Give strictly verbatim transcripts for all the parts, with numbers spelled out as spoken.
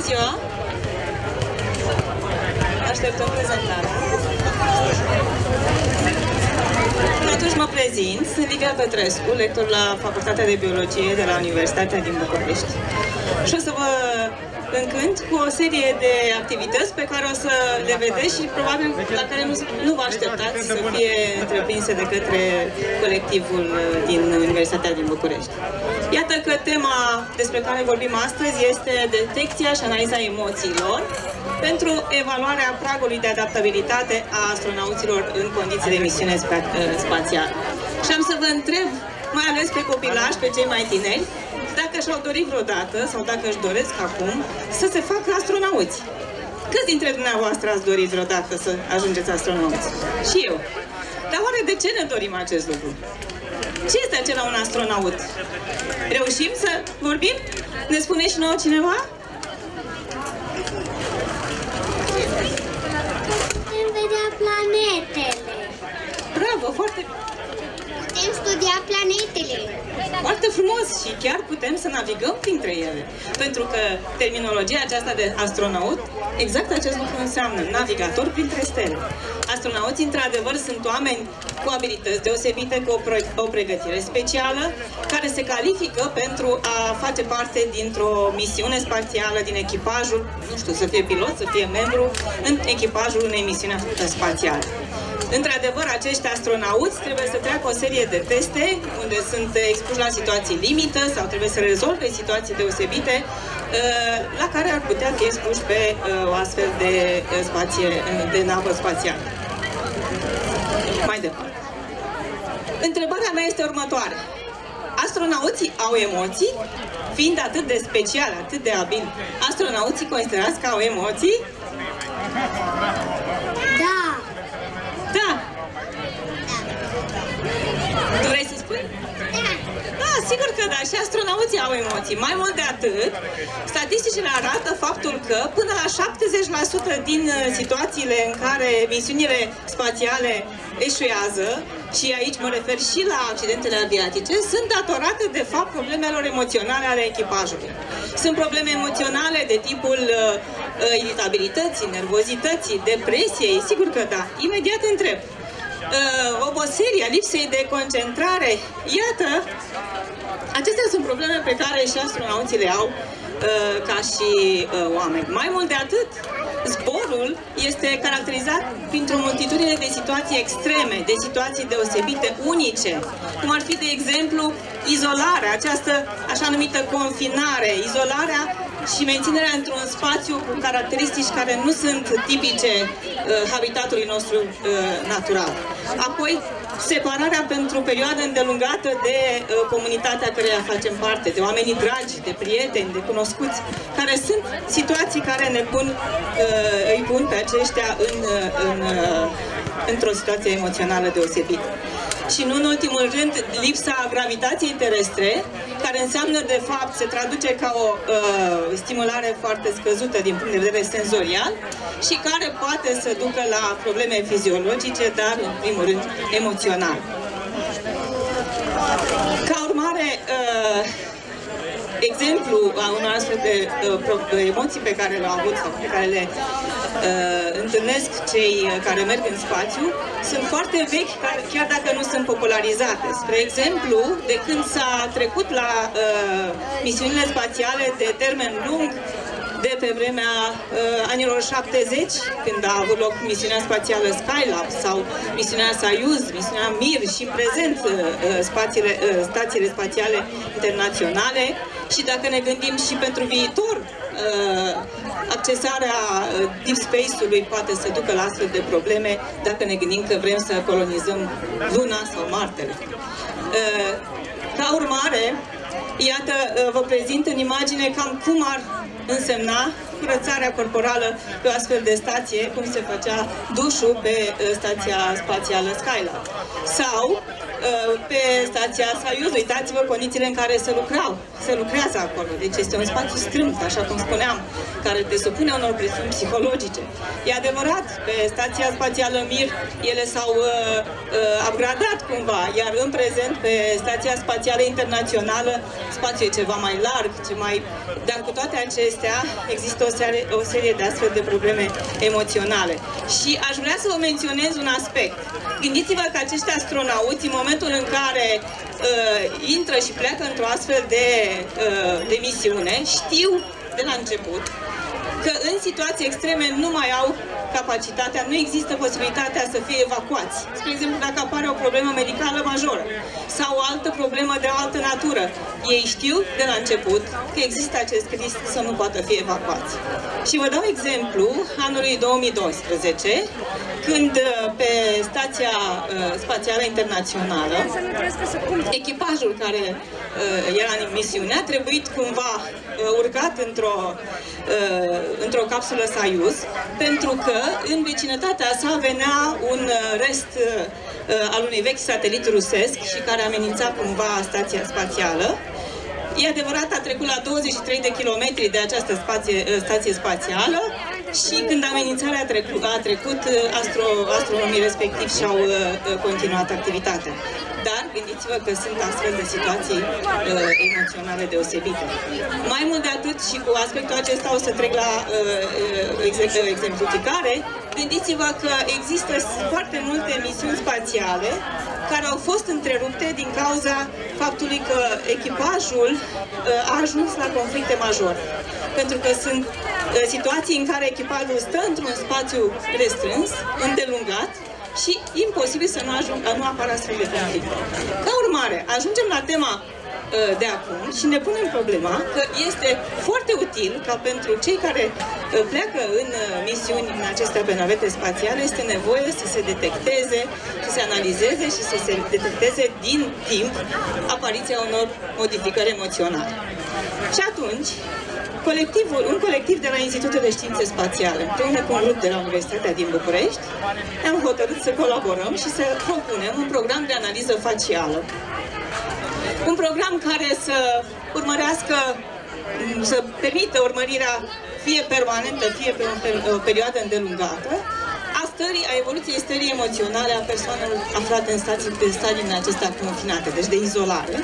ziua! Așteptăm prezentarea. Atunci mă prezint, sunt Livia Petrescu, lector la Facultatea de Biologie de la Universitatea din București. Și o să vă încânt cu o serie de activități pe care o să le vedeți și probabil la care nu, nu vă așteptați să fie întreprinse de către colectivul din Universitatea din București. Iată că tema despre care vorbim astăzi este detecția și analiza emoțiilor pentru evaluarea pragului de adaptabilitate a astronauților în condiții de misiune spa spațială. Și am să vă întreb, mai ales pe copilași, pe cei mai tineri, dacă și-au dorit vreodată, sau dacă își doresc acum, să se facă astronauți. Câți dintre dumneavoastră ați dorit vreodată să ajungeți astronauți? Și eu. Dar oare de ce ne dorim acest lucru? Ce este acela un astronaut? Reușim să vorbim? Ne spune și nouă cineva? Putem vedea planetele. Bravo, foarte... Putem studia planetele. Foarte frumos și chiar putem să navigăm printre ele. Pentru că terminologia aceasta de astronaut, exact acest lucru înseamnă navigator printre stele. Astronauții, într-adevăr, sunt oameni cu abilități deosebite, cu o, pre o pregătire specială, care se califică pentru a face parte dintr-o misiune spațială, din echipajul, nu știu, să fie pilot, să fie membru în echipajul unei misiuni spațiale. Într-adevăr, acești astronauți trebuie să treacă o serie de teste unde sunt expuși la situații limită sau trebuie să rezolve situații deosebite la care ar putea fi expuși pe o astfel de, spație, de navă spațială. Mai departe. Întrebarea mea este următoare. Astronauții au emoții? Fiind atât de speciali, atât de abili, astronauții considerați că au emoții? Da. Da. Tu vrei să spui? Da. Da, sigur că da. Și astronauții au emoții. Mai mult de atât, statisticile arată faptul că până la șaptezeci la sută din situațiile în care misiunile spațiale eșuează, și aici mă refer și la accidentele aviatice, sunt datorate de fapt problemelor emoționale ale echipajului. Sunt probleme emoționale de tipul uh, iritabilității, nervozității, depresiei, sigur că da. Imediat întreb. Uh, oboseria, lipsei de concentrare, iată, acestea sunt probleme pe care și astronauții le au uh, ca și uh, oameni. Mai mult de atât, zborul este caracterizat printr-o multitudine de situații extreme, de situații deosebite, unice, cum ar fi, de exemplu, izolarea, această așa numită confinare, izolarea și menținerea într-un spațiu cu caracteristici care nu sunt tipice uh, habitatului nostru uh, natural. Apoi, separarea pentru perioadă îndelungată de uh, comunitatea căreia facem parte, de oamenii dragi, de prieteni, de cunoscuți, care sunt situații care ne pun, uh, îi pun pe aceștia în, în, uh, într-o situație emoțională deosebită. Și nu în ultimul rând, lipsa gravitației terestre, care înseamnă, de fapt, se traduce ca o uh, stimulare foarte scăzută din punct de vedere senzorial și care poate să ducă la probleme fiziologice, dar, în primul rând, emoționale. Ca urmare, uh, exemplu a unor astfel de uh, emoții pe care le-au avut sau pe care le uh, întâlnesc cei care merg în spațiu, sunt foarte vechi, chiar dacă nu sunt popularizate. Spre exemplu, de când s-a trecut la uh, misiunile spațiale de termen lung, de pe vremea uh, anilor șaptezeci, când a avut loc misiunea spațială Skylab sau misiunea Soyuz, misiunea Mir și prezent uh, spațiile, uh, stațiile spațiale internaționale, și dacă ne gândim și pentru viitor, uh, accesarea uh, Deep Space-ului poate să ducă la astfel de probleme dacă ne gândim că vrem să colonizăm Luna sau Martele. Uh, ca urmare, iată, uh, vă prezint în imagine cam cum ar însemna curățarea corporală pe o astfel de stație, cum se făcea dușul pe uh, stația spațială Skylab. Sau pe stația Soyuz, uitați-vă condițiile în care se lucrau, se lucrează acolo. Deci este un spațiu strâmt, așa cum spuneam, care te supune unor presiuni psihologice. E adevărat, pe stația spațială Mir ele s-au uh, uh, upgradat cumva, iar în prezent pe stația spațială internațională spațiul e ceva mai larg, ce mai... dar cu toate acestea există o serie, o serie de astfel de probleme emoționale. Și aș vrea să vă menționez un aspect. Gândiți-vă că acești astronauți, în momentul în care uh, intră și pleacă într-o astfel de, uh, de misiune, știu de la început că în situații extreme nu mai au capacitatea, nu există posibilitatea să fie evacuați. Spre exemplu, dacă apare o problemă medicală majoră sau o altă problemă de o altă natură, ei știu de la început că există acest risc să nu poată fi evacuați. Și vă dau exemplu anului două mii doisprezece, când pe stația spațială internațională, echipajul care era în misiune a trebuit cumva urcat într-o într-o capsulă Soyuz, pentru că în vecinătatea sa venea un rest al unui vechi satelit rusesc și care amenința cumva stația spațială. E adevărat, a trecut la douăzeci și trei de kilometri de această spație, stație spațială și când amenințarea a trecut, a trecut astro, astronomii respectiv și-au uh, continuat activitatea. Dar gândiți-vă că sunt astfel de situații uh, emoționale deosebite. Mai mult de atât, și cu aspectul acesta o să trec la uh, exemplificare, gândiți-vă că există foarte multe misiuni spațiale care au fost întrerupte din cauza faptului că echipajul uh, a ajuns la conflicte majore. Pentru că sunt uh, situații în care echipajul stă într-un spațiu restrâns, îndelungat, și imposibil să nu, ajung, nu apară astfel de conflicte. Ca urmare, ajungem la tema uh, de acum și ne punem problema că este foarte util ca pentru cei care uh, pleacă în uh, misiuni în acestea pe navete spațiale, este nevoie să se detecteze, să se analizeze și să se detecteze din timp apariția unor modificări emoționale. Și atunci, Colectivul, un colectiv de la Institutul de Științe Spațiale, împreună cu un grup de la Universitatea din București, ne-am hotărât să colaborăm și să propunem un program de analiză facială. Un program care să urmărească, să permită urmărirea fie permanentă, fie pe o perioadă îndelungată, a stării, a evoluției stării emoționale a persoanelor aflate în stadii, în stadii în acestea confinate, deci de izolare.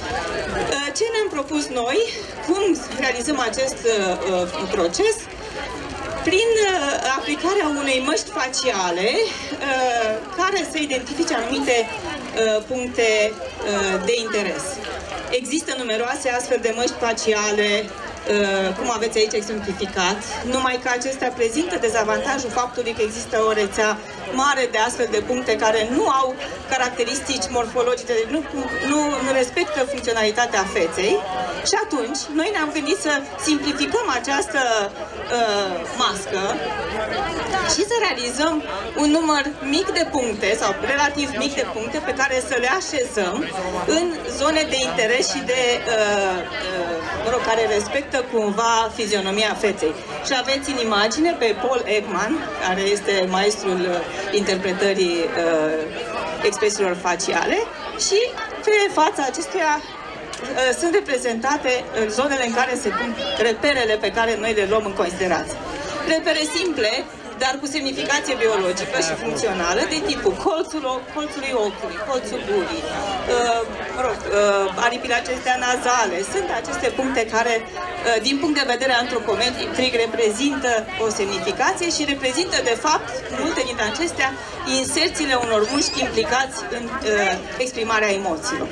Ce ne-am propus noi, cum realizăm acest uh, proces? Prin uh, aplicarea unei măști faciale uh, care să identifice anumite uh, puncte uh, de interes. Există numeroase astfel de măști faciale, uh, cum aveți aici exemplificat, numai că acestea prezintă dezavantajul faptului că există o rețea mare de astfel de puncte care nu au caracteristici morfologice, deci nu, nu, nu respectă funcționalitatea feței. Și atunci, noi ne-am gândit să simplificăm această uh, mască și să realizăm un număr mic de puncte, sau relativ mic de puncte, pe care să le așezăm în zone de interes și de, uh, uh, mă rog, care respectă cumva fizionomia feței. Și aveți în imagine pe Paul Ekman, care este maestrul interpretării uh, expresiilor faciale, și pe fața acestuia uh, sunt reprezentate uh, zonele în care se pun reperele pe care noi le luăm în considerație. Repere simple, dar cu semnificație biologică și funcțională, de tipul colțul, colțului ochiului, colțul gurii, uh, mă rog, uh, aripile acestea nazale. Sunt aceste puncte care, uh, din punct de vedere antropometric, reprezintă o semnificație și reprezintă, de fapt, multe dintre acestea, inserțiile unor mușchi implicați în uh, exprimarea emoțiilor.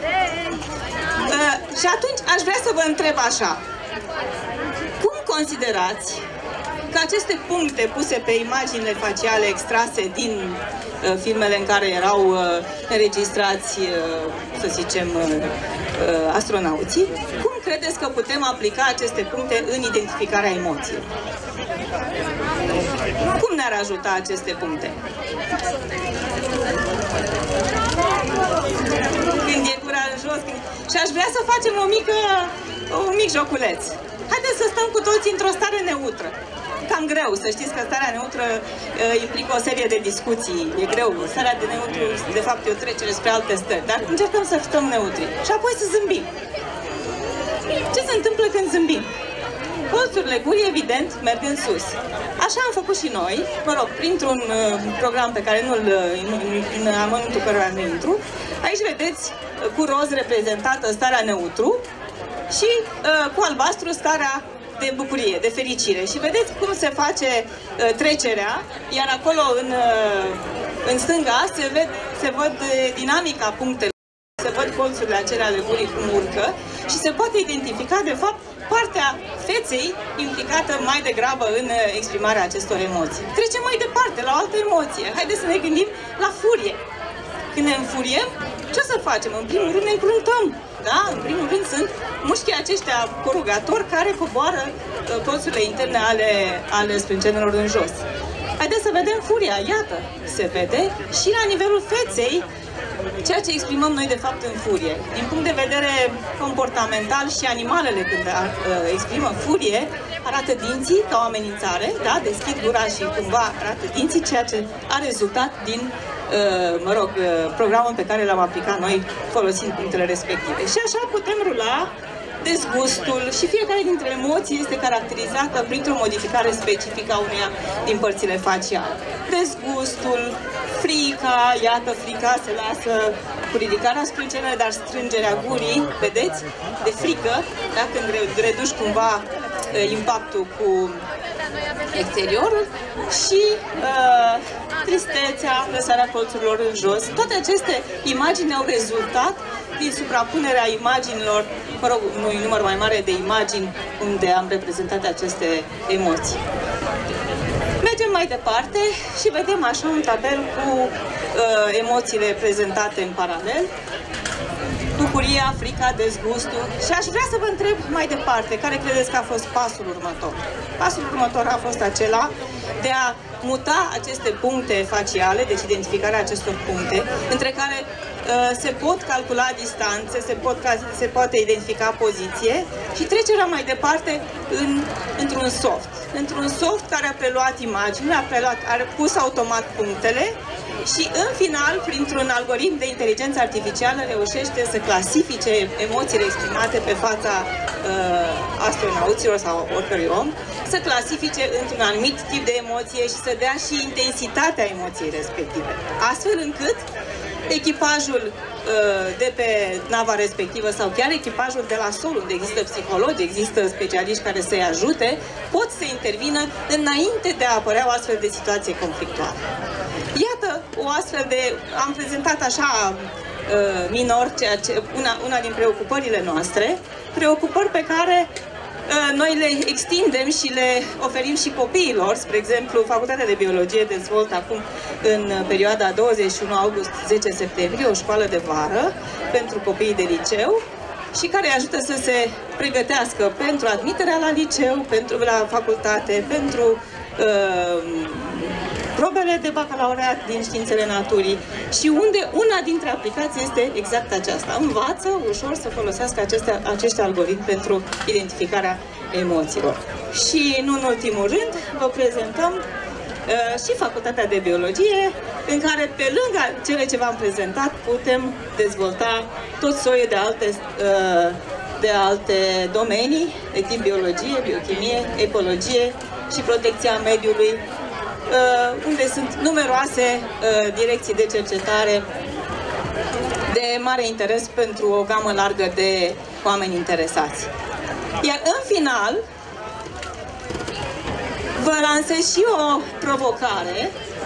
Uh, și atunci aș vrea să vă întreb așa. Cum considerați că aceste puncte puse pe imaginile faciale extrase din uh, filmele în care erau uh, înregistrați, uh, să zicem, uh, uh, astronauții, cum credeți că putem aplica aceste puncte în identificarea emoțiilor? Cum ne-ar ajuta aceste puncte? Când e gura în jos, când... Și aș vrea să facem o mică, un mic joculeț. Haideți să stăm cu toții într-o stare neutră. cam greu, să știți că starea neutră uh, implică o serie de discuții, e greu. Starea de neutru, de fapt, e o trecere spre alte stări, dar încercăm să stăm neutri și apoi să zâmbim. Ce se întâmplă când zâmbim? Colțurile gurii, evident, merg în sus. Așa am făcut și noi, mă rog, printr-un uh, program pe care nu-l, în amănuntul căruia nu intru. Aici vedeți uh, cu roz reprezentată starea neutru și uh, cu albastru starea de bucurie, de fericire. Și vedeți cum se face uh, trecerea, iar acolo în, uh, în stânga se, ved, se văd uh, dinamica punctelor, se văd colțurile acelea ale gurii cum urcă și se poate identifica, de fapt, partea feței implicată mai degrabă în exprimarea acestor emoții. Trecem mai departe, la o altă emoție. Haideți să ne gândim la furie. Când ne înfuriem, ce o să facem? În primul rând ne încruntăm. Da? În primul rând sunt mușchii aceștia corugatori care coboară colțurile interne ale, ale sprâncenelor în jos. Haideți să vedem furia. Iată, se vede și la nivelul feței ceea ce exprimăm noi de fapt în furie. Din punct de vedere comportamental și animalele când exprimă furie, arată dinții ca o amenințare, da? Deschid gura și cumva arată dinții, ceea ce a rezultat din, mă rog, programul pe care l-am aplicat noi folosind punctele respective. Și așa putem rula dezgustul și fiecare dintre emoții este caracterizată printr-o modificare specifică a uneia din părțile faciale. Dezgustul, frica, iată, frica se lasă cu ridicarea sprâncenelor, dar strângerea gurii, vedeți, de frică, da? Când reduci cumva impactul cu exteriorul și uh, tristețea, lăsarea colțurilor în jos. Toate aceste imagini au rezultat din suprapunerea imaginilor, mă rog, un număr mai mare de imagini unde am reprezentat aceste emoții. Mergem mai departe și vedem așa un tabel cu uh, emoțiile prezentate în paralel. Bucuria, frica, dezgustul. Și aș vrea să vă întreb mai departe, care credeți că a fost pasul următor? Pasul următor a fost acela de a muta aceste puncte faciale, deci identificarea acestor puncte, între care uh, se pot calcula distanțe, se, pot, se poate identifica poziție și trecerea mai departe în, într-un soft. Într-un soft care a preluat imaginile, a, preluat, a pus automat punctele și în final, printr-un algoritm de inteligență artificială, reușește să clasifice emoțiile exprimate pe fața uh, astronauților sau oricărui om, să clasifice într-un anumit tip de emoție și să dea și intensitatea emoției respective. Astfel încât echipajul uh, de pe nava respectivă sau chiar echipajul de la sol, unde există psihologi, există specialiști care să-i ajute, pot să intervină înainte de a apărea o astfel de situație conflictuală. Iată o astfel de... am prezentat așa uh, minor ceea ce, una, una din preocupările noastre, preocupări pe care uh, noi le extindem și le oferim și copiilor. Spre exemplu, Facultatea de Biologie dezvoltă acum în perioada douăzeci și unu august - zece septembrie o școală de vară pentru copiii de liceu și care îi ajută să se pregătească pentru admiterea la liceu, pentru la facultate, pentru uh, probele de bacalaureat din științele naturii și unde una dintre aplicații este exact aceasta. Învață ușor să folosească aceste, acești algoritmi pentru identificarea emoțiilor. Și nu în ultimul rând, vă prezentăm uh, și Facultatea de Biologie, în care pe lângă cele ce v-am prezentat putem dezvolta tot soiul de alte, uh, de alte domenii, de tip biologie, biochimie, ecologie și protecția mediului, Uh, unde sunt numeroase uh, direcții de cercetare de mare interes pentru o gamă largă de oameni interesați. Iar în final, vă lansez și o provocare.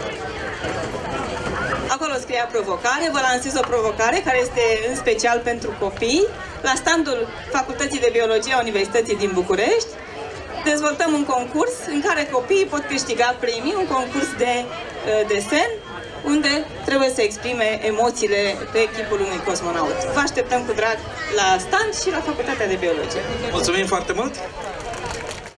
Acolo scria provocare, vă lansez o provocare care este în special pentru copii. La standul Facultății de Biologie a Universității din București dezvoltăm un concurs în care copiii pot câștiga premii, un concurs de uh, desen, unde trebuie să exprime emoțiile pe chipul unui cosmonaut. Vă așteptăm cu drag la stand și la Facultatea de Biologie. Mulțumim foarte mult!